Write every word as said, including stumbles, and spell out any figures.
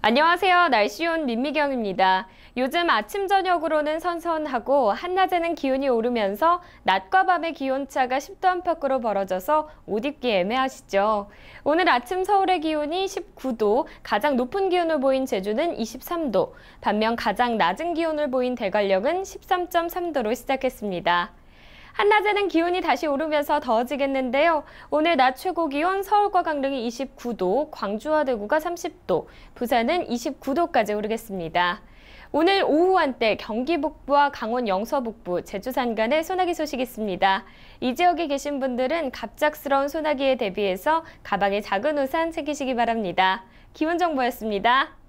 안녕하세요. 날씨온 민미경입니다. 요즘 아침 저녁으로는 선선하고 한낮에는 기온이 오르면서 낮과 밤의 기온차가 십 도 안팎으로 벌어져서 옷 입기 애매하시죠. 오늘 아침 서울의 기온이 십구 도, 가장 높은 기온을 보인 제주는 이십삼 도, 반면 가장 낮은 기온을 보인 대관령은 십삼 점 삼 도로 시작했습니다. 한낮에는 기온이 다시 오르면서 더워지겠는데요. 오늘 낮 최고 기온 서울과 강릉이 이십구 도, 광주와 대구가 삼십 도, 부산은 이십구 도까지 오르겠습니다. 오늘 오후 한때 경기 북부와 강원 영서 북부, 제주 산간에 소나기 소식이 있습니다. 이 지역에 계신 분들은 갑작스러운 소나기에 대비해서 가방에 작은 우산 챙기시기 바랍니다. 기온정보였습니다.